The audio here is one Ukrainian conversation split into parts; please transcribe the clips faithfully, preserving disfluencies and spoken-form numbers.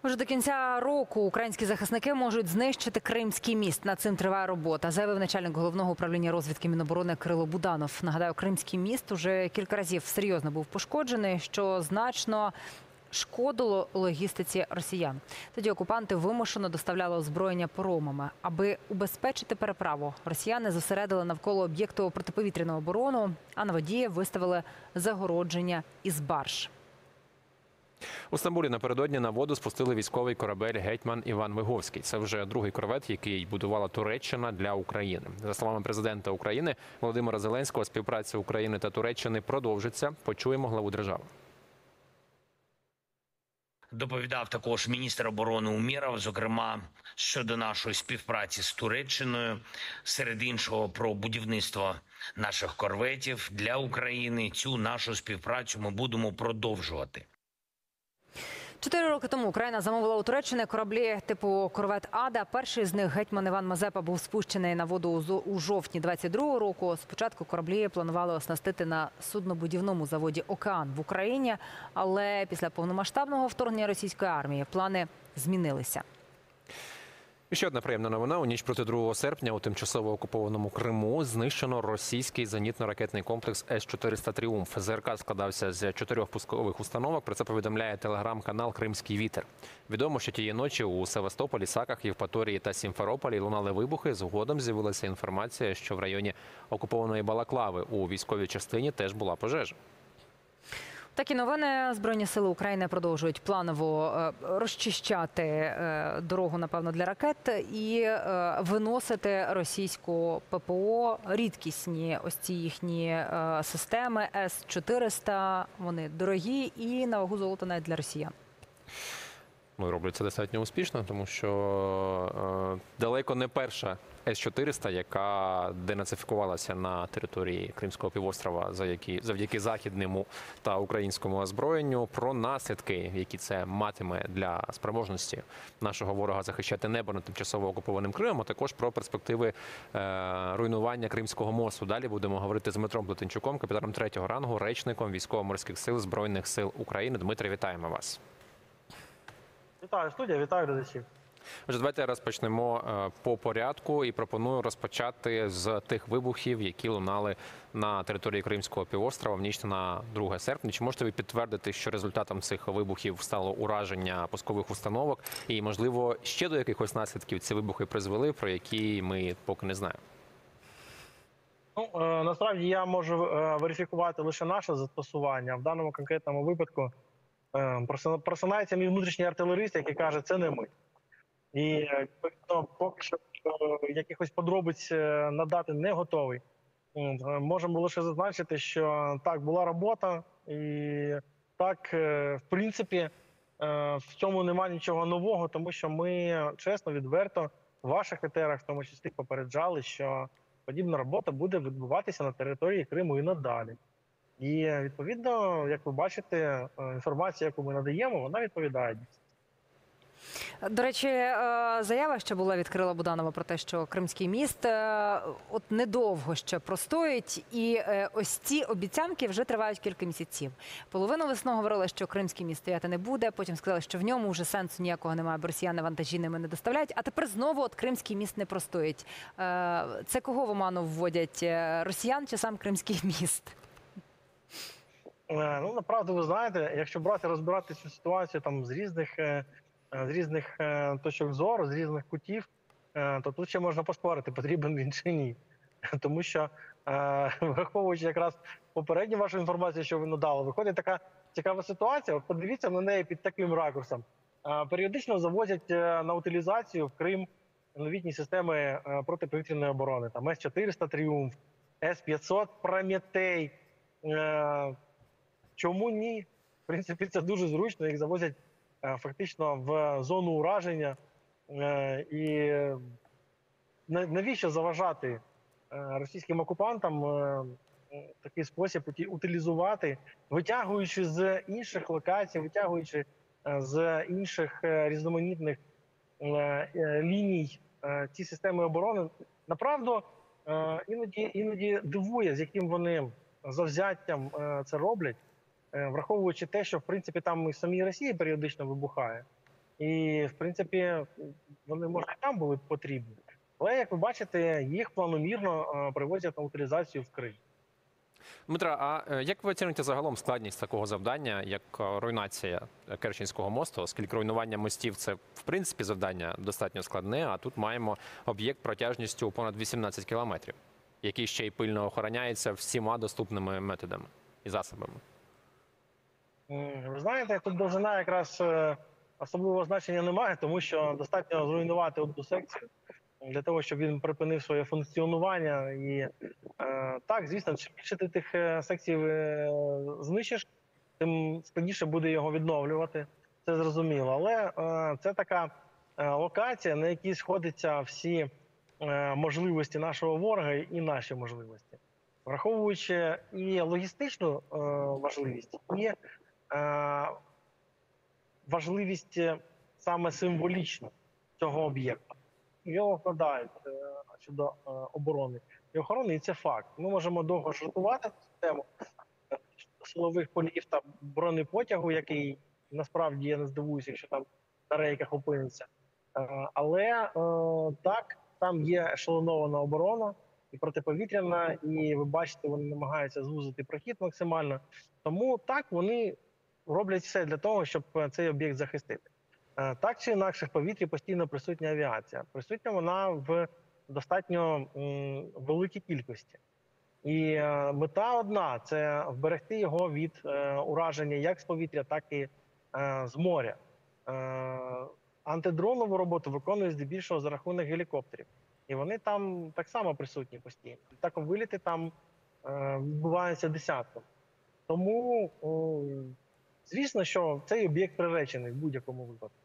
Уже до кінця року українські захисники можуть знищити Кримський міст. Над цим триває робота, заявив начальник головного управління розвідки Міноборони Кирило Буданов. Нагадаю, Кримський міст уже кілька разів серйозно був пошкоджений, що значно шкодило логістиці росіян. Тоді окупанти вимушено доставляли озброєння паромами. Аби убезпечити переправу, росіяни зосередили навколо об'єкту протиповітряну оборону, а на воді виставили загородження із барж. У Стамбулі напередодні на воду спустили військовий корабель «Гетьман Іван Виговський». Це вже другий корвет, який будувала Туреччина для України. За словами президента України Володимира Зеленського, співпраця України та Туреччини продовжиться. Почуємо главу держави. Доповідав також міністр оборони Умєров, зокрема, щодо нашої співпраці з Туреччиною, серед іншого про будівництво наших корветів для України. Цю нашу співпрацю ми будемо продовжувати. Чотири роки тому Україна замовила у Туреччини кораблі типу корвет «Ада». Перший з них, «Гетьман Іван Мазепа», був спущений на воду у жовтні двадцять другого року. Спочатку кораблі планували оснастити на суднобудівному заводі «Океан» в Україні, але після повномасштабного вторгнення російської армії плани змінилися. І ще одна приємна новина. У ніч проти другого серпня у тимчасово окупованому Криму знищено російський зенітно-ракетний комплекс С чотириста «Тріумф». ЗРК складався з чотирьох пускових установок. Про це повідомляє телеграм-канал «Кримський вітер». Відомо, що тієї ночі у Севастополі, Саках, Євпаторії та Сімферополі лунали вибухи. Згодом з'явилася інформація, що в районі окупованої Балаклави у військовій частині теж була пожежа. Такі новини. Збройні сили України продовжують планово розчищати дорогу, напевно, для ракет і виносити російську ППО. Рідкісні ось ці їхні системи С чотириста. Вони дорогі і на вагу золота навіть для росіян. Ну, роблять це достатньо успішно, тому що е, далеко не перша С чотириста, яка денацифікувалася на території Кримського півострова завдяки, завдяки західному та українському озброєнню. Про наслідки, які це матиме для спроможності нашого ворога захищати небо над тимчасово окупованим Кримом, а також про перспективи е, руйнування Кримського мосту. Далі будемо говорити з Дмитром Плетенчуком, капітаном третього рангу, речником Військово-морських сил Збройних сил України. Дмитре, вітаємо вас. Вітаю, студія, вітаю глядачів. Отже, давайте розпочнемо по порядку і пропоную розпочати з тих вибухів, які лунали на території Кримського півострова в ніч на друге серпня. Чи можете ви підтвердити, що результатом цих вибухів стало ураження пускових установок і, можливо, ще до якихось наслідків ці вибухи призвели, про які ми поки не знаємо? Ну, е, насправді я можу е, верифікувати лише наше застосування. В даному конкретному випадку е, просинається мій внутрішній артилерист, який каже, це не ми. І ну, поки що е, якихось подробиць е, надати не готовий. Е, можемо лише зазначити, що так, була робота, і так, е, в принципі, е, в цьому немає нічого нового, тому що ми чесно, відверто в ваших етерах, в тому числі, попереджали, що подібна робота буде відбуватися на території Криму і надалі. І, відповідно, як ви бачите, інформація, яку ми надаємо, вона відповідає. До речі, заява ще була від Кирила Буданова про те, що Кримський міст от недовго ще простоїть, і ось ці обіцянки вже тривають кілька місяців. Половину весни говорили, що Кримський міст стояти не буде, потім сказали, що в ньому вже сенсу ніякого немає, бо росіяни вантажі ними не доставляють, а тепер знову от Кримський міст не простоїть. Це кого в оману вводять? Росіян чи сам Кримський міст? Ну, направду, ви знаєте, якщо брати, розбирати цю ситуацію там з різних з різних точок зору, з різних кутів, то тут ще можна поспорити, потрібен він чи ні. Тому що, враховуючи якраз попередню вашу інформацію, що ви надали, виходить така цікава ситуація, подивіться на неї під таким ракурсом. Періодично завозять на утилізацію в Крим новітні системи протиповітряної оборони. Там С чотириста «Тріумф», С п'ятсот «Прометей». Чому ні? В принципі, це дуже зручно, їх завозять фактично в зону ураження. І навіщо заважати російським окупантам такий спосіб утилізувати, витягуючи з інших локацій, витягуючи з інших різноманітних ліній ці системи оборони. Направду, іноді, іноді дивує, з яким вони завзяттям це роблять, враховуючи те, що, в принципі, там і в самій Росії періодично вибухає. І, в принципі, вони, може, і там були потрібні. Але, як ви бачите, їх планомірно е, привозять на утилізацію в Крим. Дмитра, а е, як ви оцінюєте загалом складність такого завдання, як е, руйнація Керченського мосту, оскільки руйнування мостів це в принципі завдання достатньо складне, а тут маємо об'єкт протяжністю у понад вісімнадцять кілометрів, який ще й пильно охороняється всіма доступними методами і засобами? М, Ви знаєте, тут довжина якраз е, особливого значення немає, тому що достатньо зруйнувати одну секцію для того, щоб він припинив своє функціонування. І е, так, звісно, чим більше ти тих е, секцій е, знищиш, тим складніше буде його відновлювати. Це зрозуміло. Але е, це така е, локація, на якій сходяться всі е, можливості нашого ворога і наші можливості, враховуючи і логістичну е, важливість, і е, важливість е, саме символічну цього об'єкта. Його вкладають е, щодо е, оборони і охорони, і це факт. Ми можемо довго жартувати цю тему е, силових полів та бронепотягу, який насправді я не здивуюся, якщо там на рейках опиниться. Е, але е, так, там є ешелонована оборона і протиповітряна, і ви бачите, вони намагаються звузити прохід максимально. Тому так, вони роблять все для того, щоб цей об'єкт захистити. Е, Так чи інакше, в повітрі постійно присутня авіація. Присутня вона в достатньо м, великій кількості. І е, мета одна – це вберегти його від е, ураження як з повітря, так і е, з моря. Е, антидронову роботу виконують здебільшого за рахунок гелікоптерів. І вони там так само присутні постійно. Так виліти там е, відбуваються десятком. Тому, о, звісно, що цей об'єкт приречений в будь-якому випадку.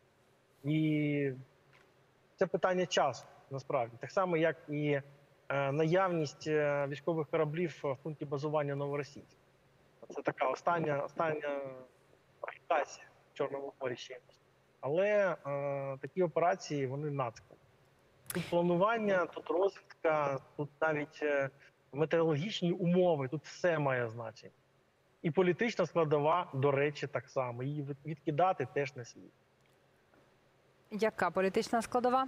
І це питання часу, насправді. Так само, як і е, наявність е, військових кораблів в пункті базування Новоросійськ. Це така остання, остання агітація в Чорному морі ще. Але е, такі операції, вони надскладні. Тут планування, тут розвідка, тут навіть е, метеорологічні умови, тут все має значення. І політична складова, до речі, так само. Її відкидати теж не слід. Яка політична складова?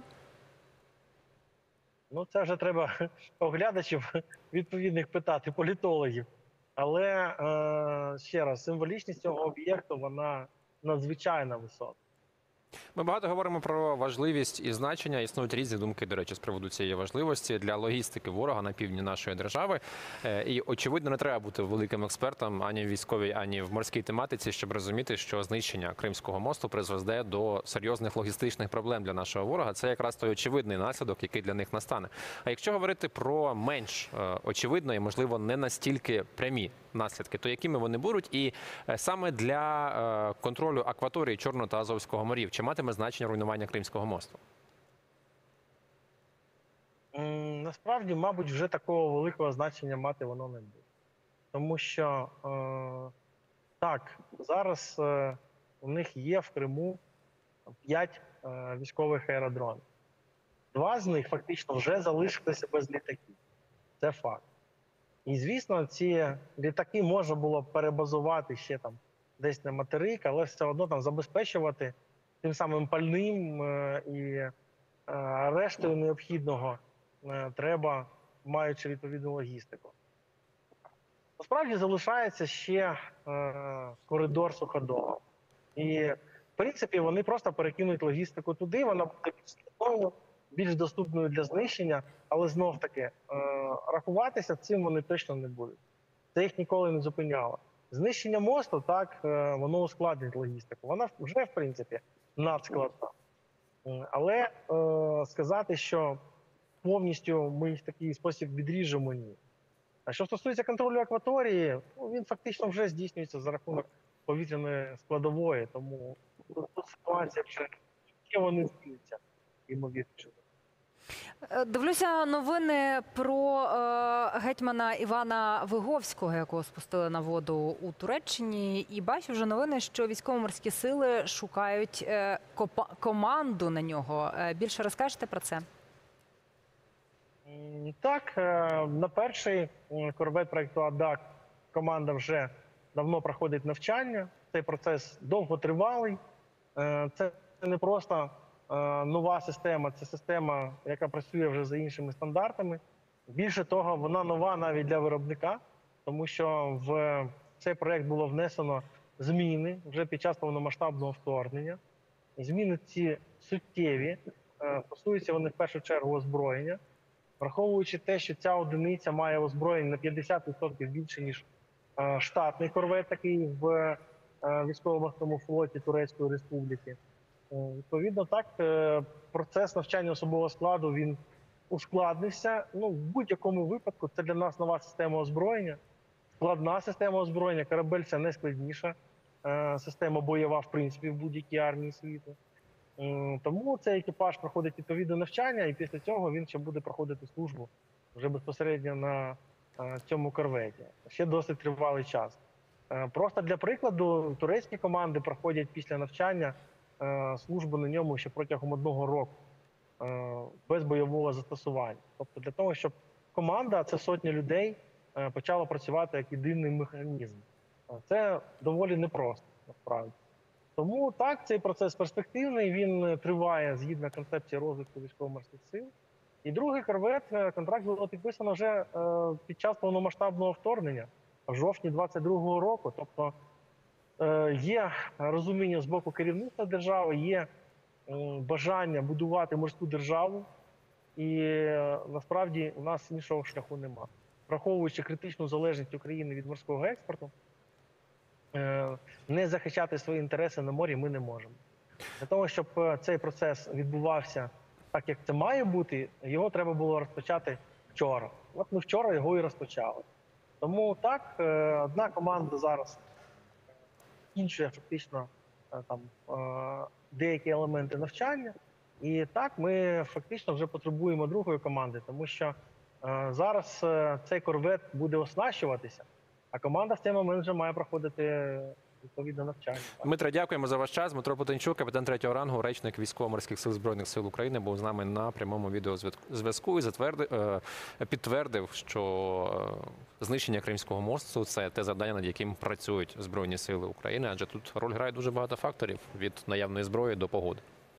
Ну, це вже треба оглядачів відповідних питати, політологів. Але, е, ще раз, символічність цього об'єкту, вона надзвичайно висока. Ми багато говоримо про важливість і значення. Існують різні думки, до речі, з приводу цієї важливості для логістики ворога на півдні нашої держави. Е, І, очевидно, не треба бути великим експертом ані в військовій, ані в морській тематиці, щоб розуміти, що знищення Кримського мосту призведе до серйозних логістичних проблем для нашого ворога. Це якраз той очевидний наслідок, який для них настане. А якщо говорити про менш е, очевидно і, можливо, не настільки прямі наслідки, то якими вони будуть? І е, саме для е, контролю акваторії Чорного та Азовського морів, чи матиме значення руйнування Кримського мосту? М, Насправді, мабуть, вже такого великого значення мати воно не буде. Тому що, е, так, зараз е, у них є в Криму п'ять е, військових аеродромів. Два з них фактично вже залишилися без літаків. Це факт. І, звісно, ці літаки можна було б перебазувати ще там десь на материк, але все одно там забезпечувати тим самим пальним е, і е, рештою необхідного е, треба, маючи відповідну логістику. Насправді залишається ще е, коридор суходолу. І, в принципі, вони просто перекинуть логістику туди, вона буде більш складною, більш доступною для знищення, але знов-таки е, рахуватися цим вони точно не будуть. Це їх ніколи не зупиняло. Знищення мосту, так, е, воно ускладнить логістику. Вона вже, в принципі, надскладна. Е, Але е, сказати, що повністю ми їх в такий спосіб відріжемо, ні. А що стосується контролю акваторії, ну, він фактично вже здійснюється за рахунок повітряної складової, тому тут, тут ситуація вже є, вони змінюються, ймовірно. Е, Дивлюся новини про е, гетьмана Івана Виговського, якого спустили на воду у Туреччині. І бачу вже новини, що військово-морські сили шукають е, копа- команду на нього. Е, більше розкажете про це? М, Так, е, на перший м, корвет проєкту «Адак» команда вже давно проходить навчання. Цей процес довготривалий. Е, Це не просто е, нова система, це система, яка працює вже за іншими стандартами. Більше того, вона нова навіть для виробника, тому що в цей проект було внесено зміни вже під час повномасштабного вторгнення. Зміни ці суттєві, е, стосуються вони в першу чергу озброєння, враховуючи те, що ця одиниця має озброєння на п'ятдесят відсотків більше, ніж е, штатний корвет, такий в е, військово-морському флоті Турецької Республіки. Е, відповідно, так, е, процес навчання особового складу, він ускладнився. Ну, в будь-якому випадку це для нас нова система озброєння, складна система озброєння, корабель – це найскладніша е, система бойова, в принципі, в будь-якій армії світу. Е, тому цей екіпаж проходить відповідне навчання, і після цього він ще буде проходити службу вже безпосередньо на е, цьому корветі. Ще досить тривалий час. Е, просто для прикладу, турецькі команди проходять після навчання е, службу на ньому ще протягом одного року е, без бойового застосування. Тобто для того, щоб команда, це сотні людей, е, почала працювати як єдиний механізм. Е, Це доволі непросто, насправді. Тому так, цей процес перспективний, він триває згідно концепції розвитку військово-морських сил. І другий корвет, е, контракт було підписано вже е, під час повномасштабного вторгнення, в жовтні двадцять другого року. Тобто е, є розуміння з боку керівництва держави, є е, бажання будувати морську державу, і е, насправді у нас іншого шляху нема. Враховуючи критичну залежність України від морського експорту, е, не захищати свої інтереси на морі ми не можемо. Для того, щоб е, цей процес відбувався так, як це має бути, його треба було розпочати вчора. От ми вчора його і розпочали. Тому так, е, одна команда зараз іншує фактично е, там, е, деякі елементи навчання. І так, ми фактично вже потребуємо другої команди, тому що е, зараз е, цей корвет буде оснащуватися, а команда в цей момент вже має проходити відповідне навчання. Дмитре, дякуємо за ваш час. Дмитро Потенчук, капітан третього рангу, речник Військово-морських сил Збройних сил України, був з нами на прямому відеозв'язку і затвердив, е, підтвердив, що е, знищення Кримського мосту – це те завдання, над яким працюють Збройні сили України, адже тут роль грає дуже багато факторів, від наявної зброї до погоди.